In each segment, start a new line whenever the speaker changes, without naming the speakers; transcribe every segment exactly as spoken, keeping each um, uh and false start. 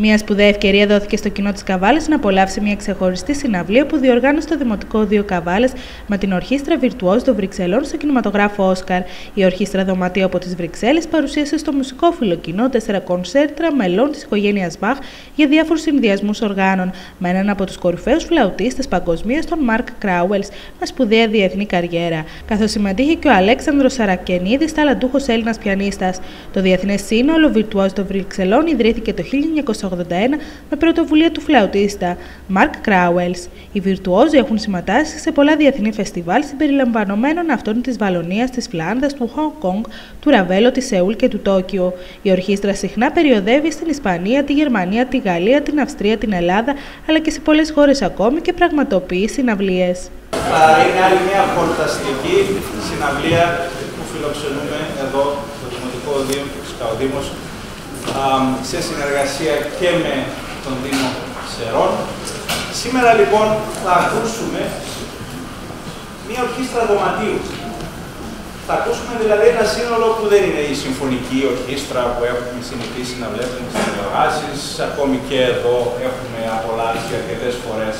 Μια σπουδαία ευκαιρία δόθηκε στο κοινό της Καβάλας να απολαύσει μια ξεχωριστή συναυλία που διοργάνωσε το Δημοτικό Δίο Καβάλας με την Ορχήστρα Βιρτουόζ των Βρυξελών στο κινηματογράφο Όσκαρ. Η Ορχήστρα Δωματίου από τις Βρυξέλλες παρουσίασε στο μουσικόφιλο κοινό τέσσερα κονσέρτρα μελών της οικογένειας Μπαχ για διάφορους συνδυασμούς οργάνων, με έναν από τους κορυφαίους φλαουτίστες παγκοσμίως, τον Μαρκ Κράουελς, με σπουδαία διεθνή καριέρα, καθώς συμμετείχε και ο Αλέξανδρος Σαρακενίδης, ταλαντούχος Έλληνας πιανίστας. Το Διεθνές Σύνολο Βιρτουόζ των Βρυξελών ιδρύθηκε το χίλια εννιακόσια ογδόντα ένα με πρωτοβουλία του φλαουτίστα Μαρκ Κράουελς. Οι Βιρτουόζοι έχουν συμμετάσχει σε πολλά διεθνή φεστιβάλ συμπεριλαμβανομένων αυτών της Βαλονίας, της Φλάνδρας, του Χονγκ Κονγκ, του Ραβέλο, της Σεούλ και του Τόκιο. Η ορχήστρα συχνά περιοδεύει στην Ισπανία, τη Γερμανία, τη Γαλλία, την Αυστρία, την Ελλάδα, αλλά και σε πολλές χώρες ακόμη και πραγματοποιεί συναυλίες.
Είναι άλλη μια χορταστική συναυλία που φιλοξενούμε εδώ στο Δημοτικό Δίο του Σκαουδήμος, σε συνεργασία και με τον Δήμο Σερών. Σήμερα λοιπόν θα ακούσουμε μια ορχήστρα δωματίου. Θα ακούσουμε δηλαδή ένα σύνολο που δεν είναι η συμφωνική ορχήστρα που έχουμε συνηθίσει να βλέπουμε στις τηλεοράσεις. Ακόμη και εδώ έχουμε απολαύσει αρκετές φορές.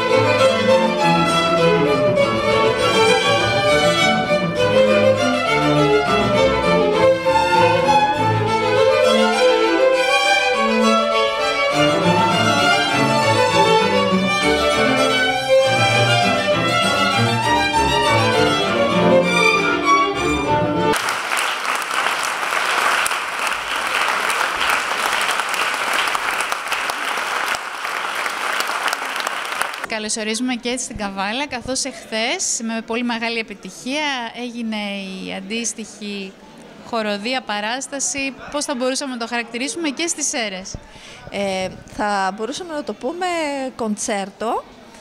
Καλωσορίζουμε και έτσι στην Καβάλα, καθώς εχθές με πολύ μεγάλη επιτυχία έγινε η αντίστοιχη χοροδία παράσταση, πώς θα μπορούσαμε να το χαρακτηρίσουμε, και στις Σέρρες.
Ε, θα μπορούσαμε να το πούμε κοντσέρτο,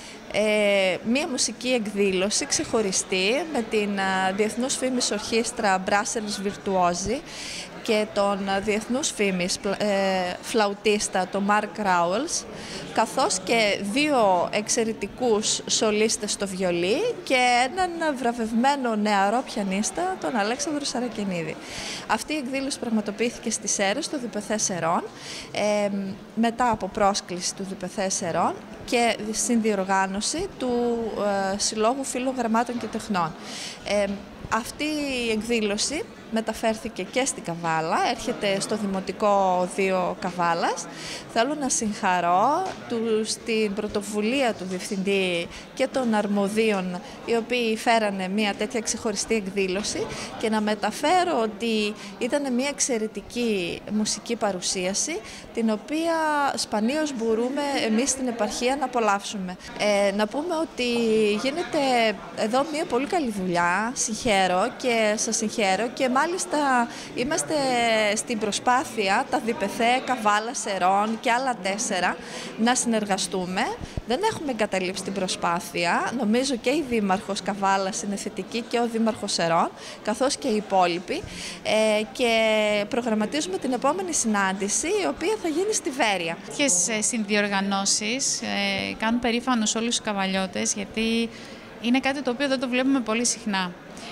ε, μία μουσική εκδήλωση ξεχωριστή με την α, διεθνούς φήμης ορχήστρα Brussels Virtuosi και τον διεθνούς φήμης ε, φλαουτίστα, τον Μαρκ Κράουελς, καθώς και δύο εξαιρετικούς σολίστες στο βιολί και έναν βραβευμένο νεαρό πιανίστα, τον Αλέξανδρο Σαρακενίδη. Αυτή η εκδήλωση πραγματοποιήθηκε στις Σέρρες, στο ΔΠΘ Σερών, ε, μετά από πρόσκληση του ΔΠΘ Σερών και συνδιοργάνωση του ε, Συλλόγου Φίλων Γραμμάτων και Τεχνών. Ε, αυτή η εκδήλωση μεταφέρθηκε και στην Καβάλα, έρχεται στο Δημοτικό Δίο Καβάλας. Θέλω να συγχαρώ τους, την πρωτοβουλία του Διευθυντή και των αρμοδίων, οι οποίοι φέρανε μια τέτοια ξεχωριστή εκδήλωση, και να μεταφέρω ότι ήταν μια εξαιρετική μουσική παρουσίαση, την οποία σπανίως μπορούμε εμείς στην επαρχία να απολαύσουμε. Ε, να πούμε ότι γίνεται εδώ μια πολύ καλή δουλειά, συγχαίρω και σας συγχαίρω, και μάλιστα είμαστε στην προσπάθεια τα ΔΠΘ, Καβάλα, Σερών και άλλα τέσσερα να συνεργαστούμε. Δεν έχουμε εγκαταλείψει την προσπάθεια. Νομίζω και η Δήμαρχος Καβάλας είναι θετική και ο Δήμαρχος Σερών, καθώς και οι υπόλοιποι. Ε, και προγραμματίζουμε την επόμενη συνάντηση, η οποία θα γίνει στη Βέρεια.
Τέτοιες συνδιοργανώσεις ε, κάνουν περήφανους όλους τους καβαλιώτες, γιατί είναι κάτι το οποίο δεν το βλέπουμε πολύ συχνά.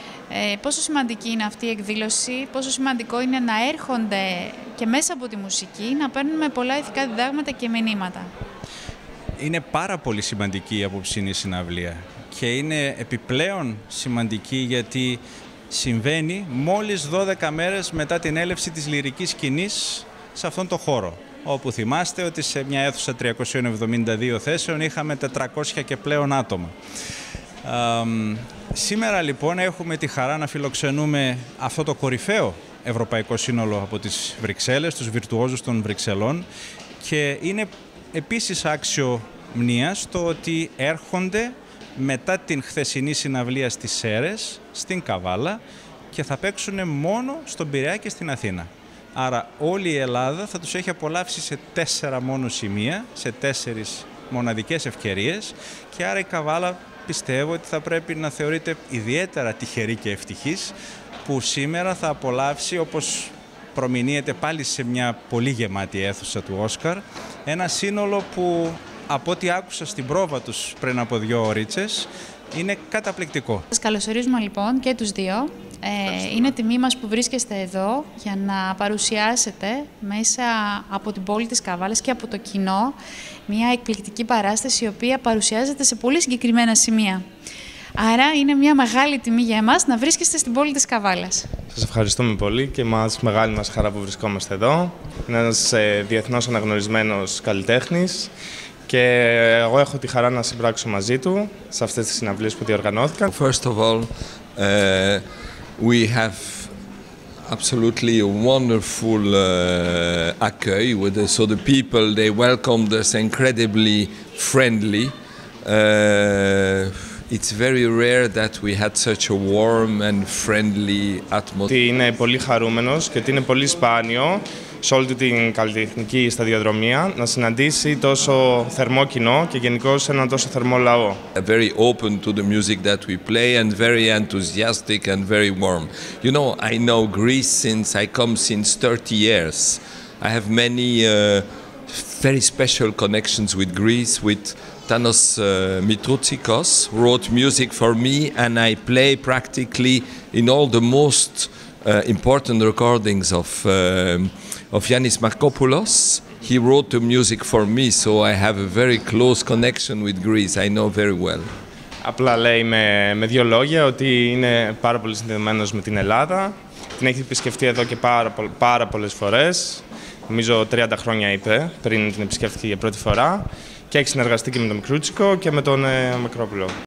Ε, πόσο σημαντική είναι αυτή η εκδήλωση, πόσο σημαντικό είναι να έρχονται και μέσα από τη μουσική να παίρνουμε πολλά ηθικά διδάγματα και μηνύματα.
Είναι πάρα πολύ σημαντική η απόψινή συναυλία και είναι επιπλέον σημαντική γιατί συμβαίνει μόλις δώδεκα μέρες μετά την έλευση της λυρικής σκηνής σε αυτόν τον χώρο, όπου θυμάστε ότι σε μια αίθουσα τριακόσιων εβδομήντα δύο θέσεων είχαμε τετρακόσια και πλέον άτομα. Um, σήμερα λοιπόν έχουμε τη χαρά να φιλοξενούμε αυτό το κορυφαίο ευρωπαϊκό σύνολο από τις Βρυξέλλες, τους Βιρτουόζους των Βρυξελών, και είναι επίσης άξιο μνήας το ότι έρχονται μετά την χθεσινή συναυλία στις Σέρρες, στην Καβάλα, και θα παίξουν μόνο στον Πειραιά και στην Αθήνα. Άρα όλη η Ελλάδα θα τους έχει απολαύσει σε τέσσερα μόνο σημεία, σε τέσσερις μοναδικές ευκαιρίες, και άρα η Καβάλα πιστεύω ότι θα πρέπει να θεωρείται ιδιαίτερα τυχερή και ευτυχής που σήμερα θα απολαύσει, όπως προμηνύεται πάλι σε μια πολύ γεμάτη αίθουσα του Όσκαρ, ένα σύνολο που από ό,τι άκουσα στην πρόβα τους πριν από δύο ωρίτσες είναι καταπληκτικό.
Σας καλωσορίζουμε λοιπόν και τους δύο. Ε, είναι τιμή μας που βρίσκεστε εδώ για να παρουσιάσετε μέσα από την πόλη της Καβάλας και από το κοινό μια εκπληκτική παράσταση η οποία παρουσιάζεται σε πολύ συγκεκριμένα σημεία. Άρα είναι μια μεγάλη τιμή για εμάς να βρίσκεστε στην πόλη της Καβάλας.
Σας ευχαριστούμε πολύ και μας μεγάλη μας χαρά που βρισκόμαστε εδώ. Είναι ένας ε, διεθνώς αναγνωρισμένος καλλιτέχνης και εγώ έχω τη χαρά να συμπράξω μαζί του σε αυτές τις συναυλίες που διοργανώθηκαν.
First of all, uh, we have absolutely a wonderful uh, accueil with the, so the people they welcomed us incredibly friendly. Uh, It's very rare that we had such a warm and friendly atmosphere.
Είναι πολύ χαρούμενος και ότι είναι πολύ σπάνιο σε όλη την καλλιτεχνική σταδιοδρομία να συναντήσει τόσο θερμό κοινό και γενικώς έναν τόσο θερμό λαό.
Very open to the music that we play and very enthusiastic and very warm. You know, I know Greece since I come since thirty years. I have many uh, very special connections with Greece, with Tanos uh, Mitroutsicos wrote music for me and I play practically in all the most uh, important recordings of, uh, of Yannis Markopoulos. He wrote the music for me, so I have a very close connection with Greece. I know very well.
Απλά λέει με, με δύο λόγια ότι είναι πάρα πολύ συνδεδεμένος με την Ελλάδα. Την έχει επισκεφτεί εδώ και πάρα, πάρα πολλές φορές. Νομίζω τριάντα χρόνια είπε πριν την επισκέφθηκε για πρώτη φορά. Και έχει συνεργαστεί και με τον Μικρούτσικο και με τον ε, Μακρόπουλο.